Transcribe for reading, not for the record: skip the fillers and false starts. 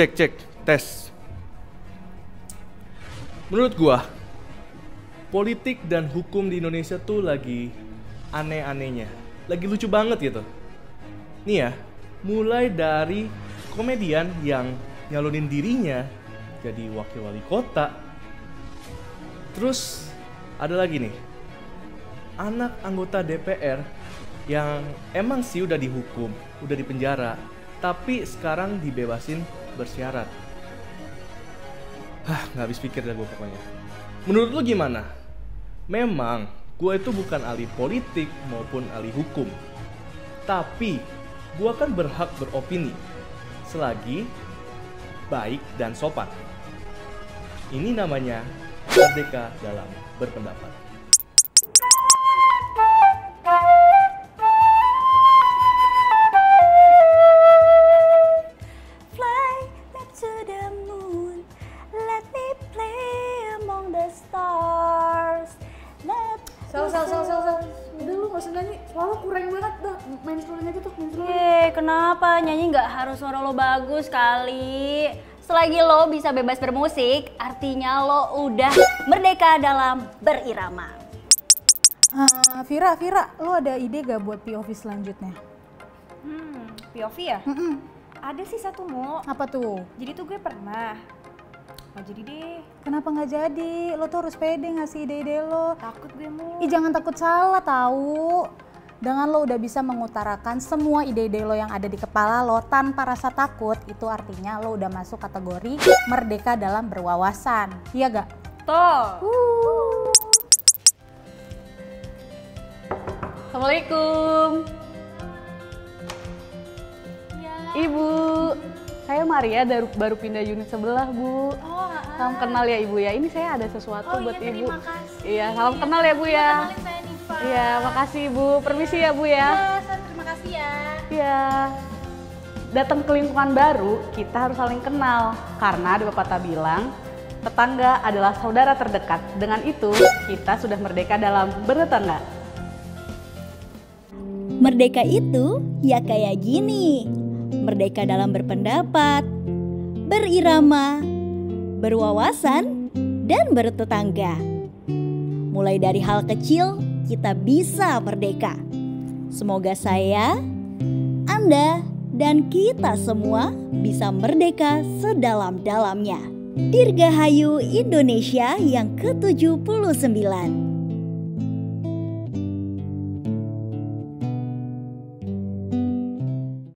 Cek, cek, tes. Menurut gua, politik dan hukum di Indonesia tuh lagi aneh-anehnya. Lagi lucu banget gitu. Nih ya, mulai dari komedian yang nyalonin dirinya jadi wakil wali kota. Terus ada lagi nih, anak anggota DPR yang emang sih udah dihukum, udah dipenjara, tapi sekarang dibebasin bersyarat. Nggak habis pikir dah gue pokoknya. Menurut lu gimana? Memang gue itu bukan ahli politik maupun ahli hukum, tapi gue kan berhak beropini selagi baik dan sopan. Ini namanya merdeka dalam berpendapat. Fly me to the moon, let me play among the stars. Sel. Udah lu gak usah nyanyi, suara kurang banget dah. Main instrumen aja tuh, main instrumen. Kenapa? Nyanyi nggak harus suara lo bagus kali. Selagi lo bisa bebas bermusik, artinya lo udah merdeka dalam berirama. Vira, lu ada ide gak buat POV selanjutnya? POV ya? Ada sih satu, Mo. Apa tuh? Jadi tuh gue pernah. Nggak jadi deh. Kenapa nggak jadi? Lo tuh harus pede ngasih ide-ide lo. Takut gue, Mo. Jangan takut salah tahu. Dengan lo udah bisa mengutarakan semua ide-ide lo yang ada di kepala lo tanpa rasa takut, itu artinya lo udah masuk kategori merdeka dalam berwawasan. Iya gak? Tuh. Assalamualaikum. Ibu, saya Maria baru pindah unit sebelah, Bu. Salam kenal ya Ibu ya. Ini saya ada sesuatu buat Ibu. Terima kasih. Iya, salam kenal ya Bu ya. Kenalin saya Nifa. Iya, makasih Bu. Permisi ya Bu ya. Terima kasih ya. Iya. Datang ke lingkungan baru, kita harus saling kenal. Karena ada pepatah bilang, tetangga adalah saudara terdekat. Dengan itu, kita sudah merdeka dalam bertetangga. Merdeka itu ya kayak gini. Merdeka dalam berpendapat, berirama, berwawasan, dan bertetangga. Mulai dari hal kecil, kita bisa merdeka. Semoga saya, Anda, dan kita semua bisa merdeka sedalam-dalamnya. Dirgahayu Indonesia yang ke-79.